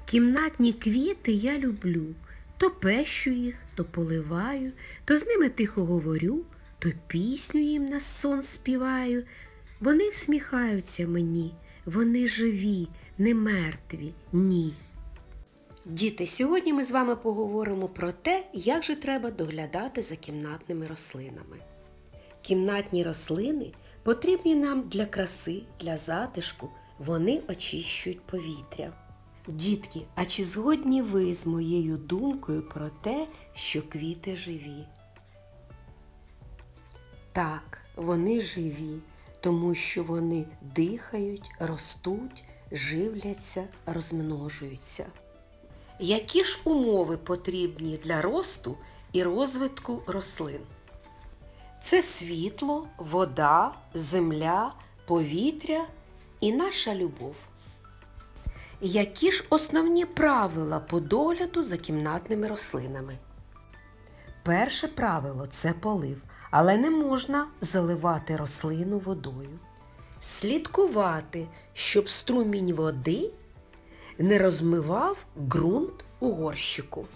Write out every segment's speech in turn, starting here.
Кімнатні квіти я люблю, то пещу їх, то поливаю, то з ними тихо говорю, то пісню їм на сон співаю. Вони всміхаються мені, вони живі, не мертві, ні. Діти, сьогодні ми з вами поговоримо про те, як же треба доглядати за кімнатними рослинами. Кімнатні рослини потрібні нам для краси, для затишку, вони очищують повітря. Дітки, а чи згодні ви з моєю думкою про те, що квіти живі? Так, вони живі, тому що вони дихають, ростуть, живляться, розмножуються. Які ж умови потрібні для росту і розвитку рослин? Це світло, вода, земля, повітря і наша любов. Які ж основні правила по догляду за кімнатними рослинами? Перше правило – це полив, але не можна заливати рослину водою. Слідкувати, щоб струмінь води не розмивав ґрунт у горщику.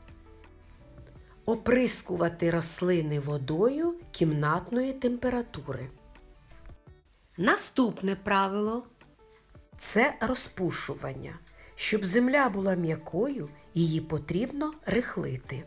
Оприскувати рослини водою кімнатної температури. Наступне правило – це розпушування. Щоб земля була м'якою, її потрібно рихлити.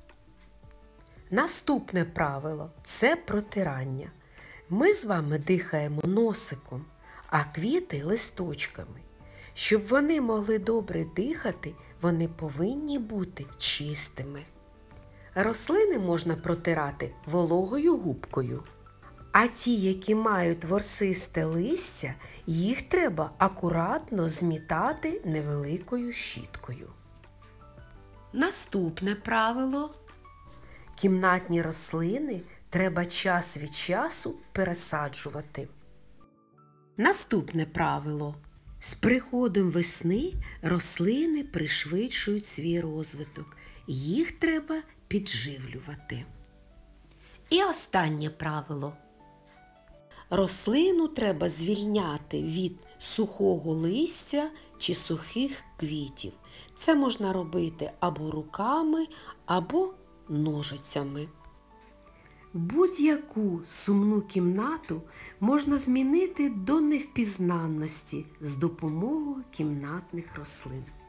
Наступне правило – це протирання. Ми з вами дихаємо носиком, а квіти – листочками. Щоб вони могли добре дихати, вони повинні бути чистими. Рослини можна протирати вологою губкою. А ті, які мають ворсисте листя, їх треба акуратно змітати невеликою щіткою. Наступне правило. Кімнатні рослини треба час від часу пересаджувати. Наступне правило. З приходом весни рослини пришвидшують свій розвиток. Їх треба підживлювати. І останнє правило. Рослину треба звільняти від сухого листя чи сухих квітів. Це можна робити або руками, або ножицями. Будь-яку сумну кімнату можна змінити до невпізнанності з допомогою кімнатних рослин.